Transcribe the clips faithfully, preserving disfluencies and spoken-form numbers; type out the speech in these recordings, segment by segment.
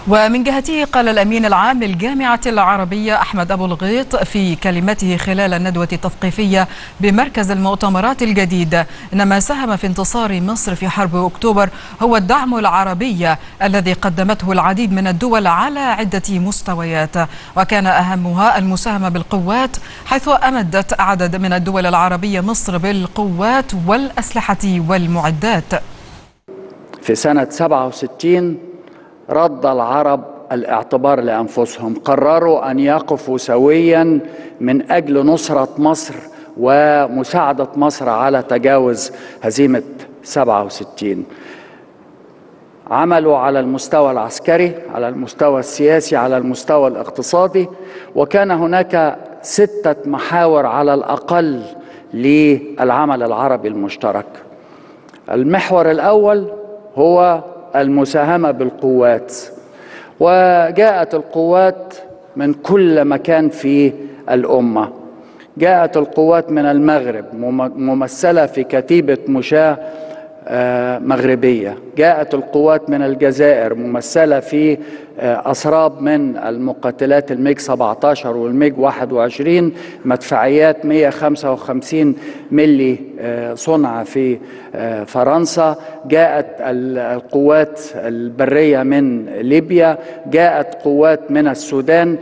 ومن جهته قال الأمين العام للجامعة العربية أحمد أبو الغيط في كلمته خلال الندوة التثقيفية بمركز المؤتمرات الجديد إن ما ساهم في انتصار مصر في حرب أكتوبر هو الدعم العربي الذي قدمته العديد من الدول على عدة مستويات، وكان أهمها المساهمة بالقوات، حيث أمدت عدد من الدول العربية مصر بالقوات والأسلحة والمعدات. في سنة سبعة وستين رد العرب الاعتبار لأنفسهم، قرروا أن يقفوا سويا من أجل نصرة مصر ومساعدة مصر على تجاوز هزيمة سبعة وستين. عملوا على المستوى العسكري، على المستوى السياسي، على المستوى الاقتصادي، وكان هناك ستة محاور على الأقل للعمل العربي المشترك. المحور الأول هو المساهمة بالقوات، وجاءت القوات من كل مكان في الأمة. جاءت القوات من المغرب ممثلة في كتيبة مشاة مغربية، جاءت القوات من الجزائر ممثلة في أسراب من المقاتلات الميج سبعة عشر والميج واحد وعشرين، مدفعيات مئة وخمسة وخمسين ملي صنع في فرنسا، جاءت القوات البرية من ليبيا، جاءت قوات من السودان،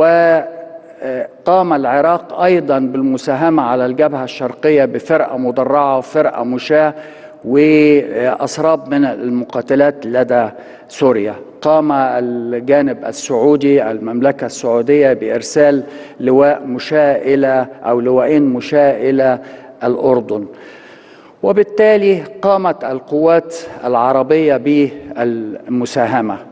وقام العراق أيضا بالمساهمة على الجبهة الشرقية بفرقة مدرعة وفرقة مشاة وأسراب من المقاتلات لدى سوريا. قام الجانب السعودي، المملكة السعودية، بإرسال لواء مشاة إلى أو لواءين مشاة إلى الأردن. وبالتالي قامت القوات العربية بالمساهمة.